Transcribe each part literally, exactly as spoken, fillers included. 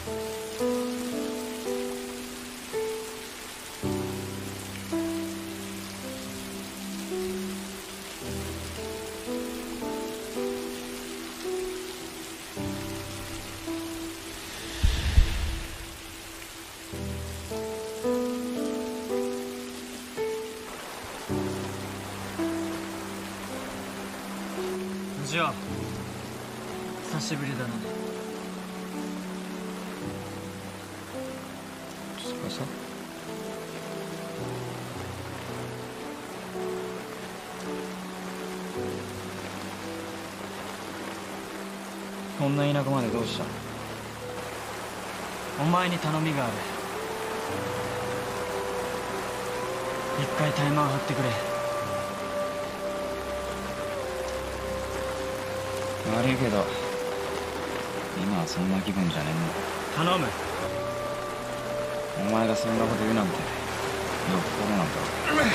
藤尾、久しぶりだな。 司？こんな田舎までどうした？ お前に頼みがある。一回タイマー張ってくれ。 悪いけど今はそんな気分じゃねえんだ。 頼む。 お前がそんなこと言うなんてよっぽどなんだろ。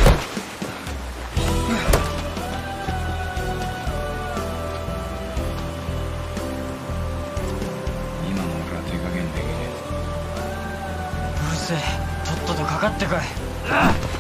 今の俺は手加減できねえ。 うるせえ、とっととかかってこい。